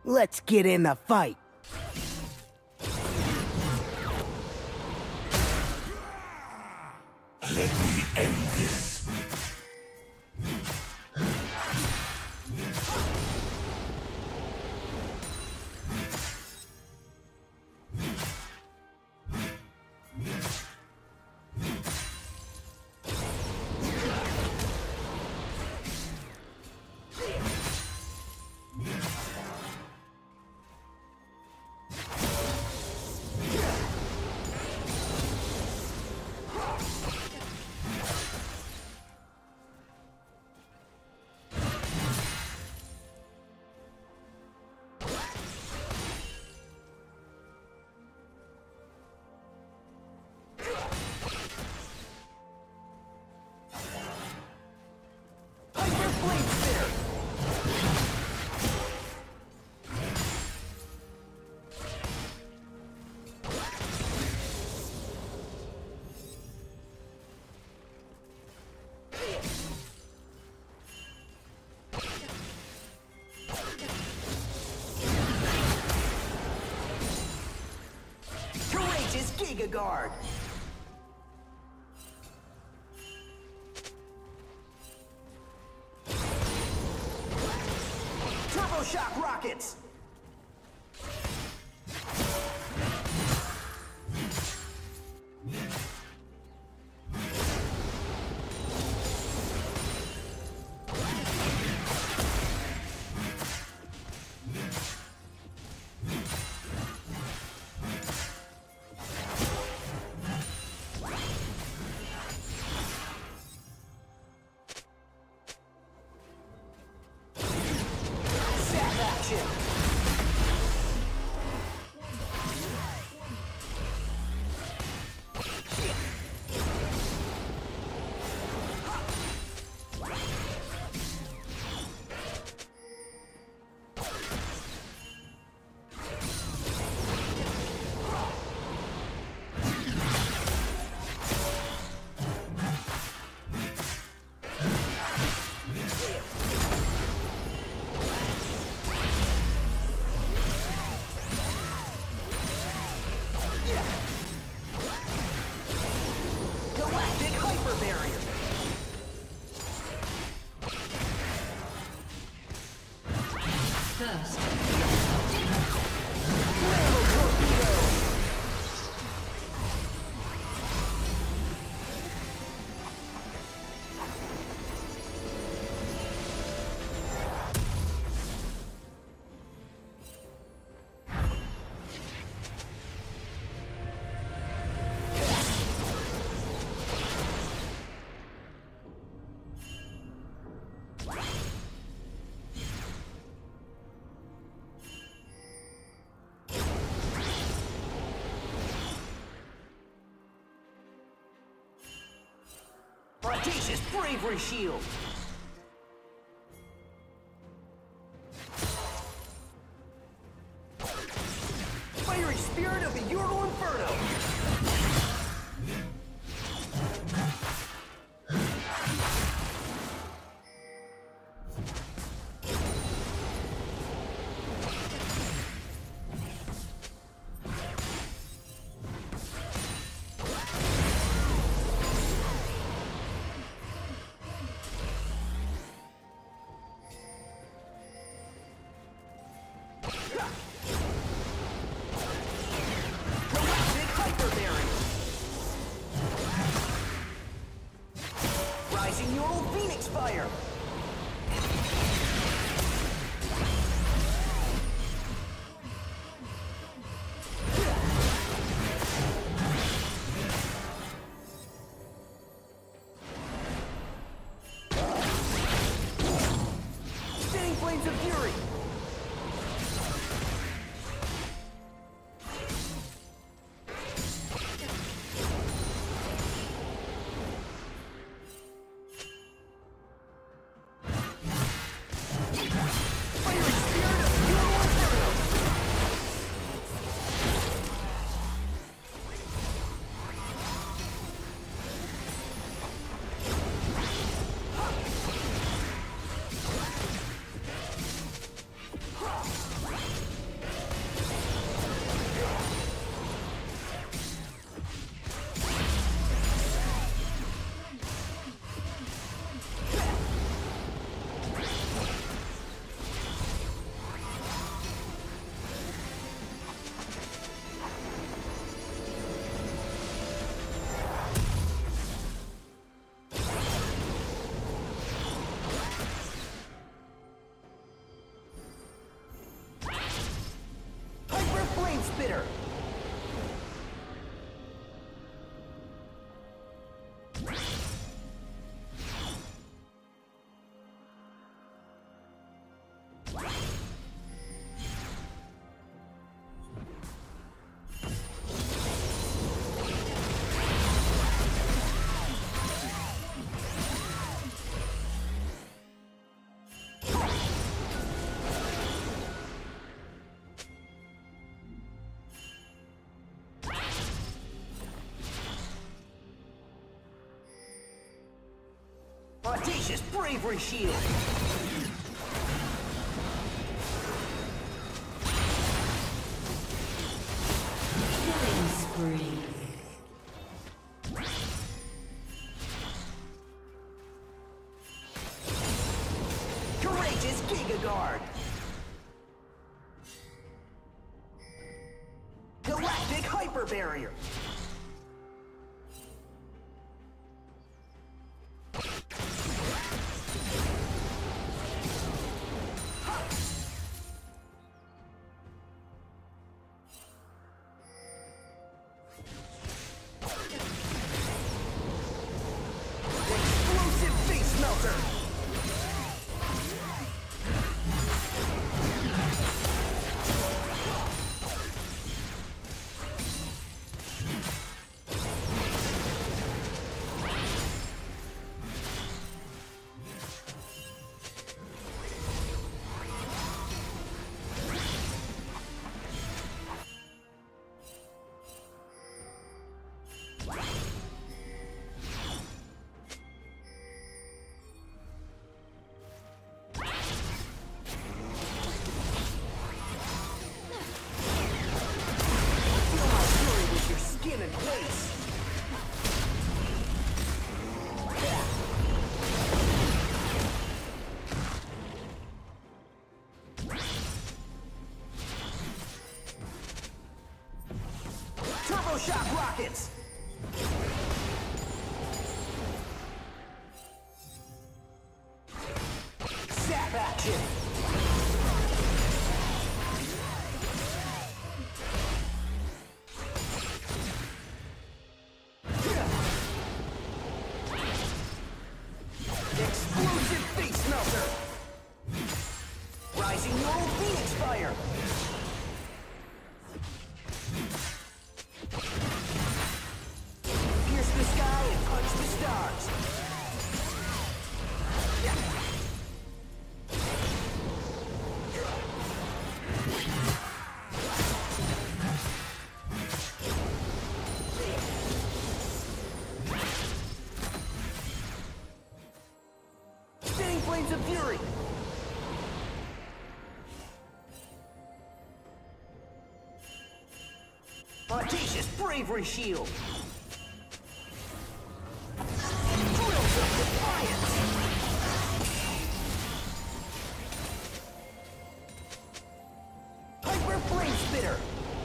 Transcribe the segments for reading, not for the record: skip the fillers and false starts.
Let's get in the fight. Let me end this. Giga Guard. Turbo Shock Rockets. Audacious Bravery Shield! Fiery Spirit of the Ural Inferno! Fire! Spinning Flames of Fury! spitter. Audacious bravery shield! Killing spree. Courageous Giga Guard! Galactic Hyper Barrier! Shock rockets! Zap action! Explosive face melter! Rising Neural Phoenix Fire! Pierce the sky and punch the stars! Spinning flames of fury! Audacious bravery shield! Thrills of defiance! Hyper flame spitter!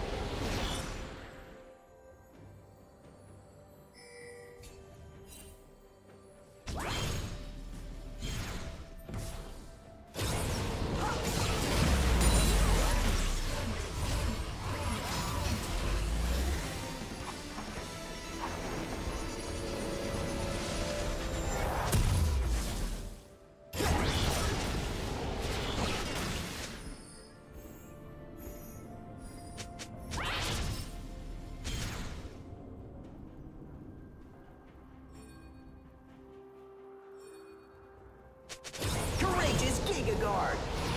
Courageous Giga Guard!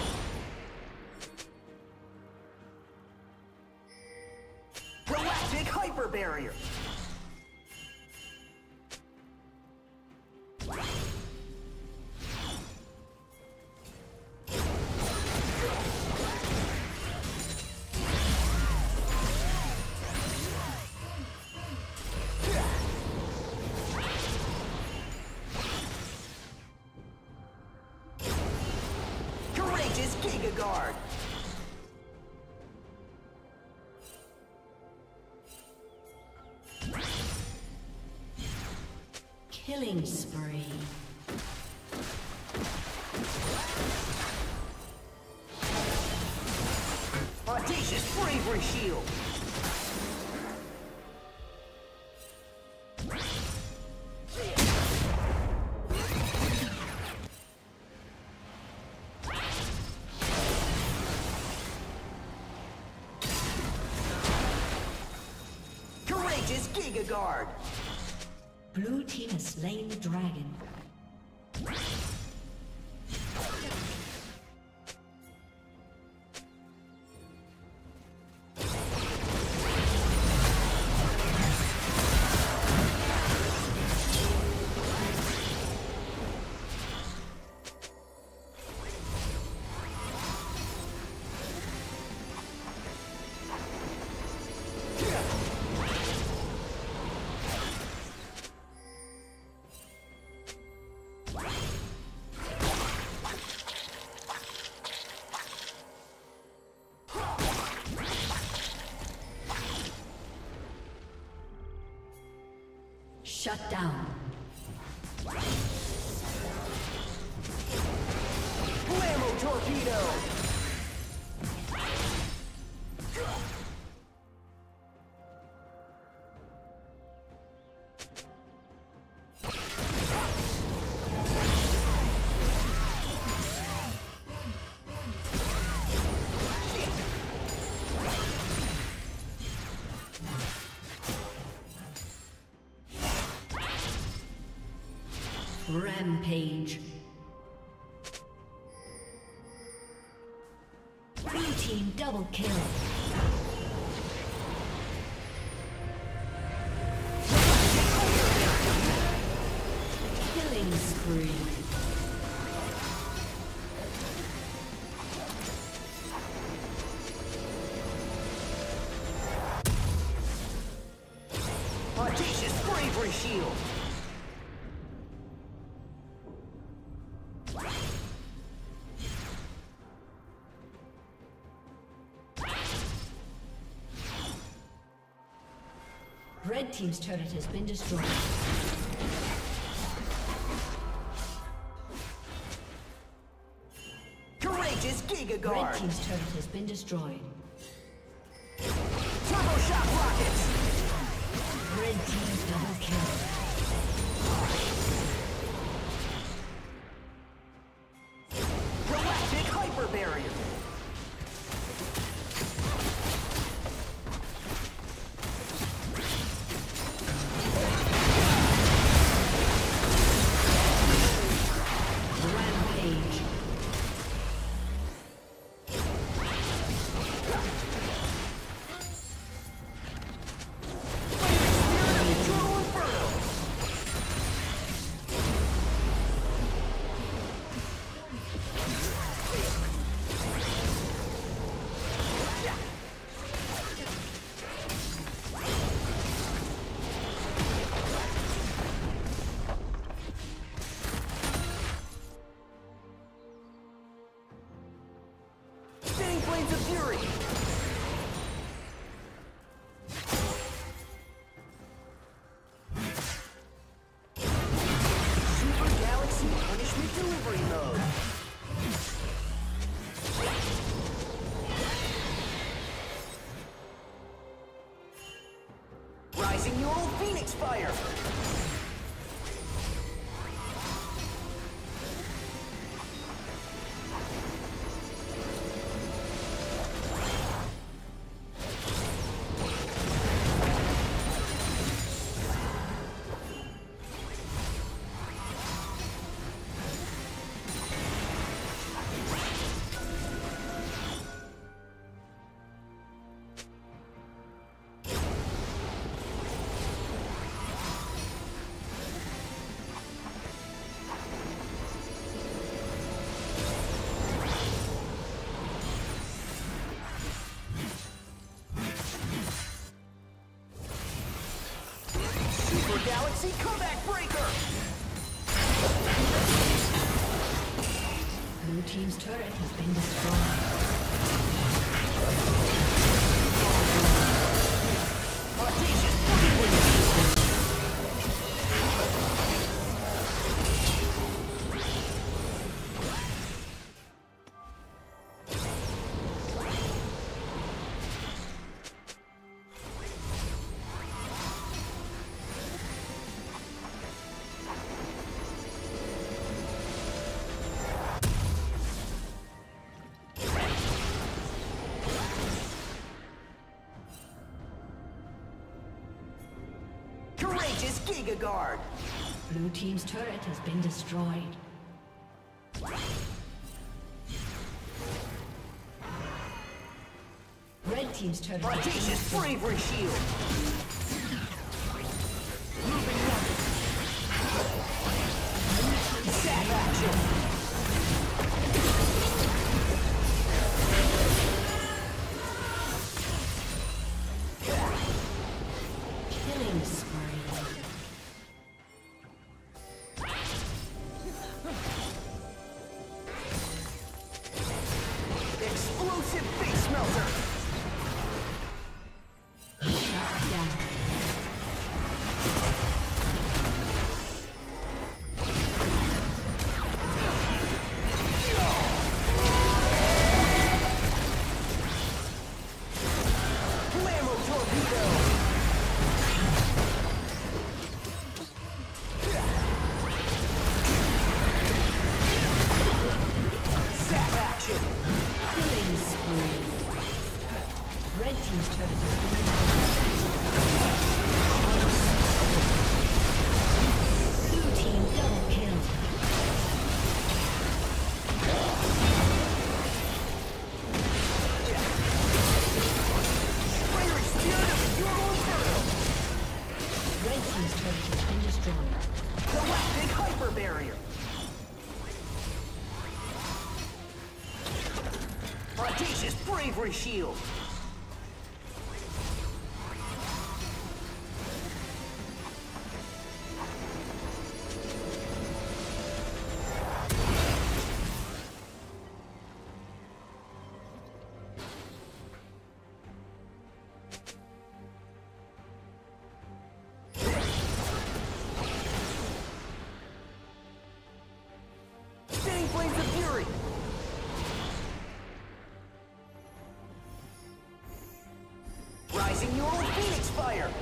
Galactic Hyper Barrier! Courageous Giga Guard! Killing spree. Audacious bravery shield! Courageous Giga Guard! Blue team has slain the dragon. Shut down. Blammo Torpedo! Rampage. Blue team double kill. Killing spree. Audacious Bravery Shield! Red team's turret has been destroyed. Courageous Giga Guard! Red team's turret has been destroyed. Turbo Shock Rockets! Red team double kill. Galactic Hyper Barrier! Flames of Fury! Super Galaxy Punishment Delivery Mode! Rising Neural Phoenix Fire! Galaxy Comeback Breaker! Blue team's turret has been destroyed. Audacious Bravery! Courageous Giga Guard! Blue team's turret has been destroyed. Red team's turret has been Audacious destroyed. Bravery Shield! Stab action! Killing spree. Explosive Face Melter! Shut down. Blammo Torpedo! Zap action! Killing spree. Red team's turret has been destroyed. Blue team double kill. Fiery Spirit of the Euro Inferno! Red team's turret has been destroyed. Galactic Hyper Barrier! Audacious Bravery Shield! Spinning Flames of Fury! Rising Neural Phoenix Fire!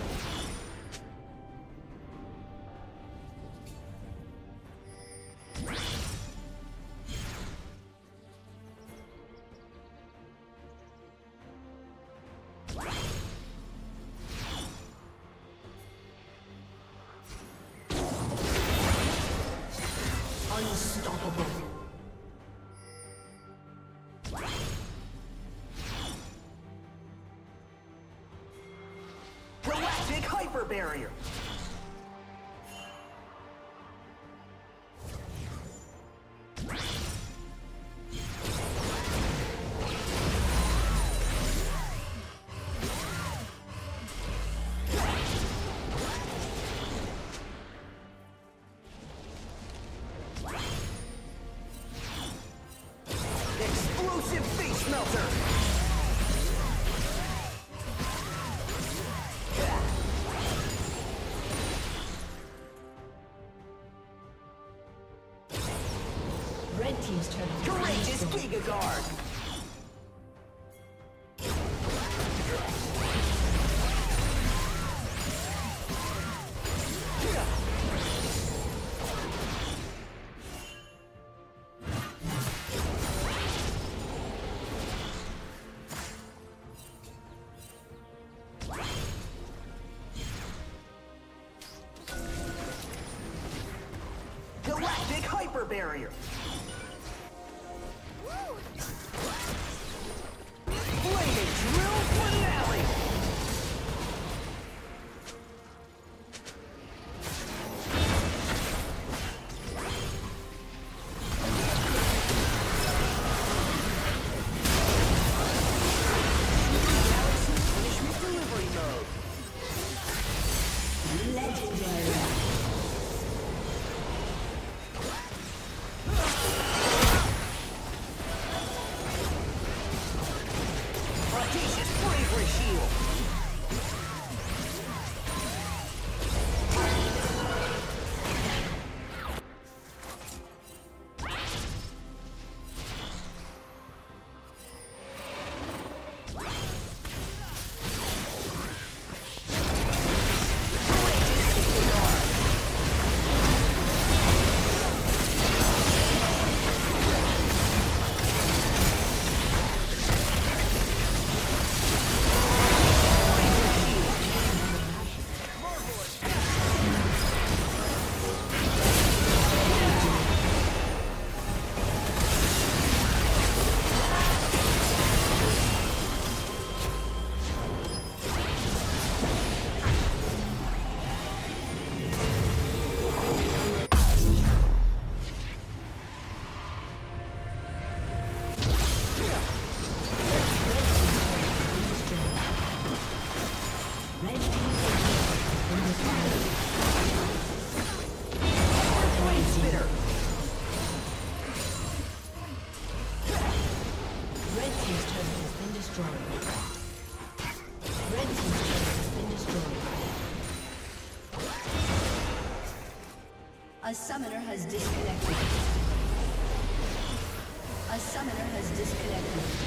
Unstoppable! Galactic Hyper Barrier! Explosive Face Melter! Red team's turret has been Courageous destroyed. Giga Guard! Galactic Hyper Barrier! Flaming Drill Finale! Galaxy Punishment Delivery Mode! Legendary. Audacious Bravery Shield! destroyed. Red team's turret has been destroyed. A summoner has disconnected. A summoner has disconnected.